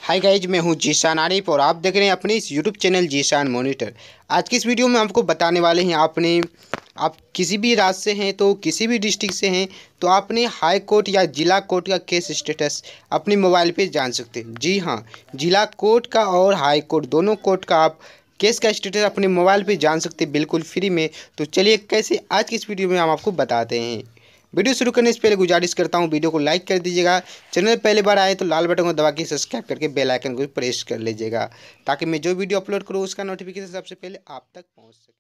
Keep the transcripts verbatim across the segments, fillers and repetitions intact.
Hi guys, मैं हूँ जीशान आरिफ और आप देख रहे हैं अपने इस यूट्यूब चैनल जीशान मॉनिटर। आज की इस वीडियो में आपको बताने वाले हैं आपने आप किसी भी राज्य से हैं तो किसी भी डिस्ट्रिक्ट से हैं तो आपने हाई कोर्ट या जिला कोर्ट का केस स्टेटस अपने मोबाइल पे जान सकते हैं। जी हाँ, जिला कोर्ट का और हाई कोर्ट दोनों कोर्ट का आप केस का स्टेटस अपने मोबाइल पे जान सकते हैं बिल्कुल फ्री में। तो चलिए कैसे आज की इस वीडियो में हम आपको बताते हैं। वीडियो शुरू करने से पहले गुजारिश करता हूं वीडियो को लाइक कर दीजिएगा। चैनल पहले बार आए तो लाल बटन को दबा के सब्सक्राइब करके बेल आइकन को प्रेस कर लीजिएगा ताकि मैं जो वीडियो अपलोड करूं उसका नोटिफिकेशन सबसे पहले आप तक पहुंच सके।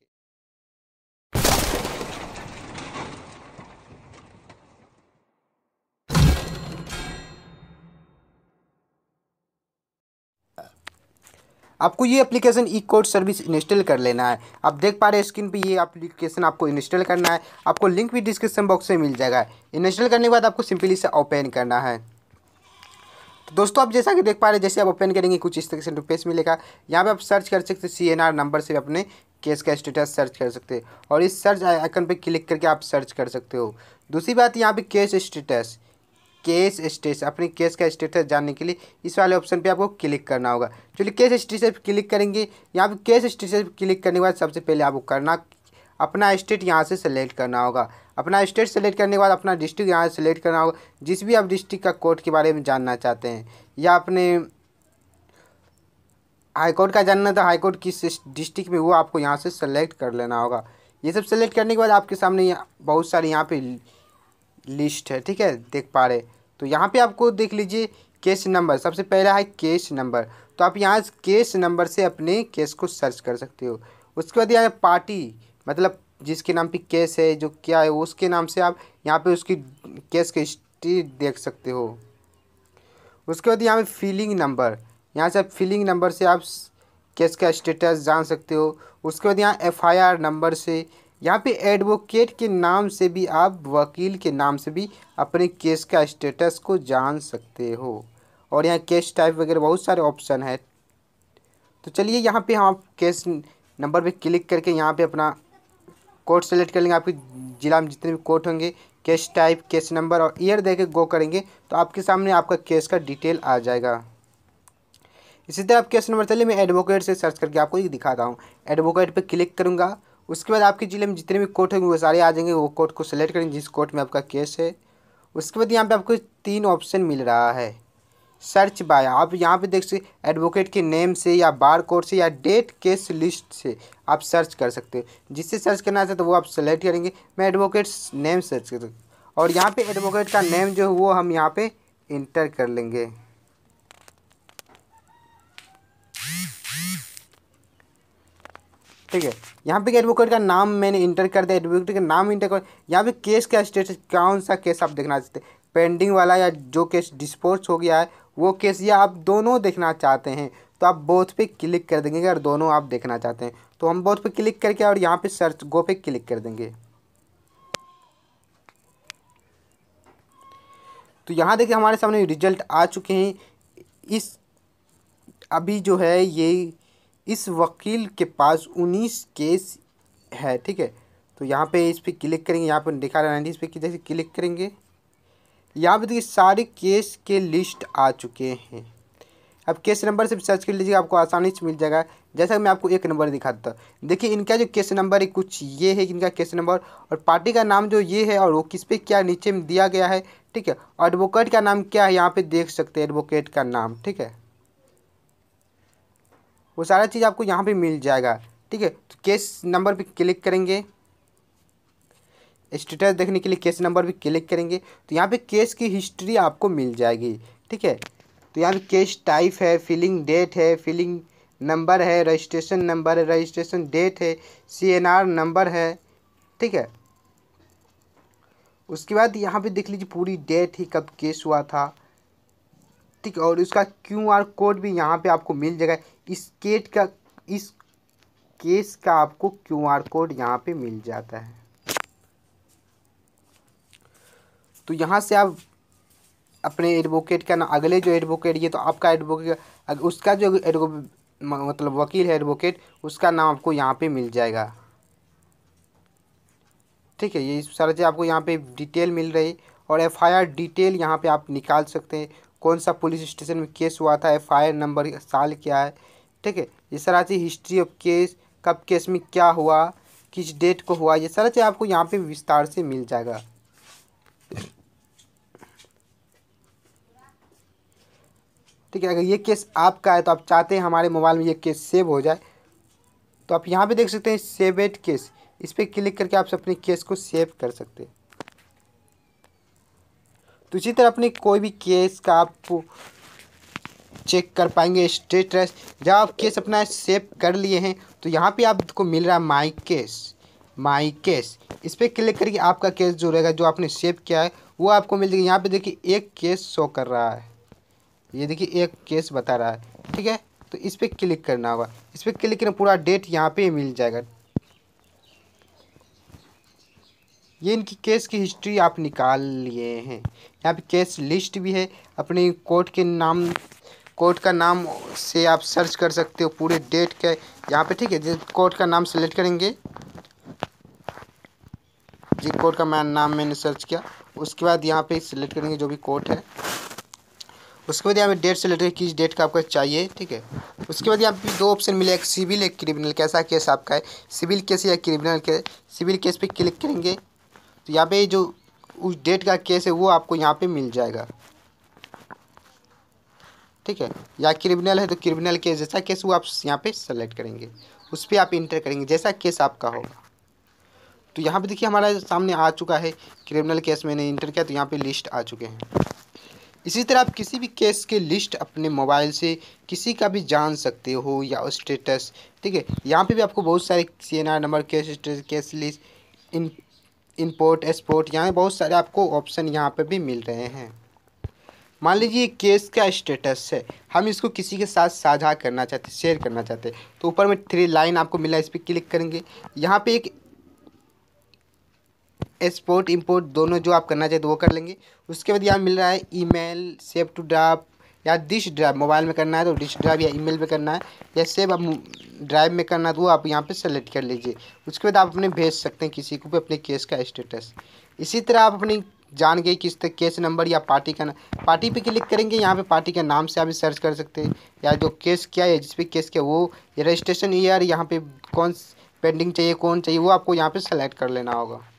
आपको ये application e court service install कर लेना है। आप देख पा रहे हैं स्क्रीन पे ये एप्लीकेशन आपको इंस्टॉल करना है। आपको लिंक भी डिस्क्रिप्शन बॉक्स में मिल जाएगा। इंस्टॉल करने के बाद आपको सिंपली से ओपन करना है। तो दोस्तों आप जैसा कि देख पा रहे हैं, जैसे आप ओपन करेंगे कुछ इस तरह से इंटरफेस मिलेगा। यहाँ पे आप सर्च कर सकते हैं सी एन आर नंबर से अपने केस का स्टेटस सर्च कर सकते हैं और इस सर्च आइकन पे क्लिक करके आप सर्च कर सकते हो। दूसरी बात, यहाँ पे केस स्टेटस केस स्टेटस अपने केस का स्टेटस जानने के लिए इस वाले ऑप्शन पे आपको क्लिक करना होगा। चलिए केस स्टेटस पे क्लिक करेंगे। यहाँ पे केस स्टेटस पे क्लिक करने के बाद सबसे पहले आपको करना अपना स्टेट यहाँ से सेलेक्ट करना होगा। अपना स्टेट सेलेक्ट करने के बाद अपना डिस्ट्रिक्ट यहाँ से सेलेक्ट करना होगा। जिस भी आप डिस्ट्रिक्ट का कोर्ट के बारे में जानना चाहते हैं या अपने हाई कोर्ट का जानना था, हाई कोर्ट किस डिस्ट्रिक्ट में, वो आपको यहाँ से सेलेक्ट कर लेना होगा। ये सब सेलेक्ट करने के बाद आपके सामने बहुत सारी यहाँ पे लिस्ट है, ठीक है, देख पा रहे। तो यहाँ पे आपको देख लीजिए केस नंबर, सबसे पहला है केस नंबर। तो आप यहाँ केस नंबर से अपने केस को सर्च कर सकते हो। उसके बाद यहाँ पार्टी, मतलब जिसके नाम पे केस है, जो क्या है उसके नाम से आप यहाँ पे उसकी केस की हिस्ट्री देख सकते हो। उसके बाद यहाँ पे फिलिंग नंबर, यहाँ से आप फिलिंग नंबर से आप केस का स्टेटस जान सकते हो। उसके बाद यहाँ एफ आई आर नंबर से, यहाँ पे एडवोकेट के नाम से भी आप वकील के नाम से भी अपने केस का स्टेटस को जान सकते हो। और यहाँ केस टाइप वगैरह बहुत सारे ऑप्शन है। तो चलिए यहाँ पे हम आप केस नंबर पे क्लिक करके यहाँ पे अपना कोर्ट सेलेक्ट कर लेंगे। आपके जिला में जितने भी कोर्ट होंगे, केस टाइप, केस नंबर और ईयर दे के गो करेंगे तो आपके सामने आपका केस का डिटेल आ जाएगा। इसी तरह आप केस नंबर, चलिए मैं एडवोकेट से सर्च करके आपको ये दिखाता हूँ। एडवोकेट पे क्लिक करूँगा। उसके बाद आपके ज़िले में जितने भी कोर्ट होंगे वो सारे आ जाएंगे। वो कोर्ट को सेलेक्ट करेंगे जिस कोर्ट में आपका केस है। उसके बाद यहाँ पे आपको तीन ऑप्शन मिल रहा है। सर्च बाय, आप यहाँ पे देख सकते एडवोकेट के नेम से या बार कोड से या डेट केस लिस्ट से आप सर्च कर सकते हो। जिससे सर्च करना है तो वो आप सेलेक्ट करेंगे। मैं एडवोकेट नेम सर्च कर सकता और यहाँ पे एडवोकेट का नेम जो है वो हम यहाँ पे इंटर कर लेंगे। ठीक है, यहाँ पे एडवोकेट का नाम मैंने इंटर कर दिया। एडवोकेट का नाम इंटर कर, यहाँ पे केस का स्टेटस, कौन सा केस आप देखना चाहते हैं, पेंडिंग वाला या जो केस डिस्पोज हो गया है वो केस, या आप दोनों देखना चाहते हैं तो आप बोथ पे क्लिक कर देंगे। अगर दोनों आप देखना चाहते हैं तो हम बोथ पे क्लिक करके और यहाँ पे सर्च गो पे क्लिक कर देंगे। तो यहाँ देखिए हमारे सामने रिजल्ट आ चुके हैं। इस अभी जो है ये इस वकील के पास उन्नीस केस है, ठीक है। तो यहाँ पे इस पर क्लिक करेंगे, यहाँ पर दिखा रहा है इस पर जैसे क्लिक करेंगे यहाँ पे देखिए सारे केस के लिस्ट आ चुके हैं। अब केस नंबर से भी सर्च कर लीजिएगा, आपको आसानी से मिल जाएगा। जैसा मैं आपको एक नंबर दिखाता हूँ, देखिए इनका जो केस नंबर है कुछ ये है इनका केस नंबर, और पार्टी का नाम जो ये है और वो किस पे क्या नीचे में दिया गया है, ठीक है। और एडवोकेट का नाम क्या है यहाँ पे देख सकते हैं, एडवोकेट का नाम, ठीक है। वो सारा चीज़ आपको यहाँ पे मिल जाएगा, ठीक है। तो केस नंबर पे क्लिक करेंगे, स्टेटस देखने के लिए केस नंबर पे क्लिक करेंगे तो यहाँ पे केस की हिस्ट्री आपको मिल जाएगी, ठीक है। तो यहाँ पे केस टाइप है, फिलिंग डेट है, फिलिंग नंबर है, रजिस्ट्रेशन नंबर है, रजिस्ट्रेशन डेट है, सी एन आर नंबर है, ठीक है। उसके बाद यहाँ पे देख लीजिए पूरी डेट ही कब केस हुआ था, ठीक है। और उसका क्यू आर कोड भी यहाँ पे आपको मिल जाएगा। इस केट का इस केस का आपको क्यू आर कोड यहाँ पे मिल जाता है। तो यहाँ से आप अपने एडवोकेट का ना, अगले जो एडवोकेट, ये तो आपका एडवोकेट, उसका जो एडवो मतलब वकील है एडवोकेट, उसका नाम आपको यहाँ पे मिल जाएगा, ठीक है। ये सारा चीज़ आपको यहाँ पे डिटेल मिल रही। और एफ आई आर डिटेल यहाँ पे आप निकाल सकते हैं, कौन सा पुलिस स्टेशन में केस हुआ था, एफ आई आर नंबर, साल क्या है, ठीक है। ये सारा चीज़ हिस्ट्री ऑफ केस, कब केस में क्या हुआ, किस डेट को हुआ, ये सारा चीज़ आपको यहाँ पे विस्तार से मिल जाएगा। ठीक है, अगर ये केस आपका है तो आप चाहते हैं हमारे मोबाइल में ये केस सेव हो जाए, तो आप यहाँ पे देख सकते हैं सेव एट केस, इस पर क्लिक करके आप अपने केस को सेव कर सकते हैं। तो इसी तरह अपने कोई भी केस का आप चेक कर पाएंगे स्टेटस। जब आप केस अपना सेव कर लिए हैं तो यहाँ पे आपको मिल रहा है माई केस, माई केस, इस पर क्लिक करके आपका केस जो रहेगा, जो आपने सेव किया है वो आपको मिल जाएगा। यहाँ पे देखिए एक केस शो कर रहा है, ये देखिए एक केस बता रहा है, ठीक है। तो इस पर क्लिक करना होगा, इस पर क्लिक करना पूरा डेट यहाँ पे मिल जाएगा। ये इनकी केस की हिस्ट्री आप निकाल लिए हैं। यहाँ पे केस लिस्ट भी है, अपने कोर्ट के नाम, कोर्ट का नाम से आप सर्च कर सकते हो पूरे डेट के यहाँ पे, ठीक है। जिस कोर्ट का नाम सेलेक्ट करेंगे, जिस कोर्ट का मैं नाम मैंने सर्च किया, उसके बाद यहाँ पे सिलेक्ट करेंगे जो भी कोर्ट है, उसके बाद यहाँ पे डेट सेलेक्ट करेंगे किस डेट का आपको चाहिए, ठीक है। उसके बाद यहाँ पे दो ऑप्शन मिले, एक सिविल एक क्रिमिनल, कैसा केस आपका है, सिविल केस या क्रिमिनल केस। सिविल केस पे क्लिक करेंगे तो यहाँ पे जो उस डेट का केस है वो आपको यहाँ पे मिल जाएगा, ठीक है। या क्रिमिनल है तो क्रिमिनल केस जैसा केस वो आप यहाँ पे सेलेक्ट करेंगे, उस पर आप इंटर करेंगे जैसा केस आपका होगा। तो यहाँ पे देखिए हमारा सामने आ चुका है क्रिमिनल केस, मैंने इंटर किया तो यहाँ पे लिस्ट आ चुके हैं। इसी तरह आप किसी भी केस के लिस्ट अपने मोबाइल से किसी का भी जान सकते हो या स्टेटस, ठीक है। यहाँ पे भी आपको बहुत सारे C N R number, case status, case list, इन इंपोर्ट एक्सपोर्ट, यहाँ बहुत सारे आपको ऑप्शन यहाँ पे भी मिल रहे हैं। मान लीजिए केस का स्टेटस है, हम इसको किसी के साथ साझा करना चाहते, शेयर करना चाहते, तो ऊपर में थ्री लाइन आपको मिला है, इस पर क्लिक करेंगे। यहाँ पे एक एक्सपोर्ट इंपोर्ट दोनों जो आप करना चाहते वो कर लेंगे। उसके बाद यहाँ मिल रहा है ईमेल, सेव टू ड्राइव या डिश ड्राइव, मोबाइल में करना है तो डिश ड्राइव या ईमेल में करना है, या सेव आप ड्राइव में करना है तो वो आप यहाँ पे सेलेक्ट कर लीजिए। उसके बाद आप अपने भेज सकते हैं किसी को भी अपने केस का स्टेटस। इसी तरह आप अपनी जान गए किस तक केस नंबर या पार्टी का, पार्टी पे क्लिक करेंगे, यहाँ पे पार्टी के नाम से आप सर्च कर सकते हैं, या जो केस किया है जिस पे केस किया वो, या रजिस्ट्रेशन ईयर, यहाँ पे कौन पेंडिंग चाहिए, कौन चाहिए, वो आपको यहाँ पे सेलेक्ट कर लेना होगा।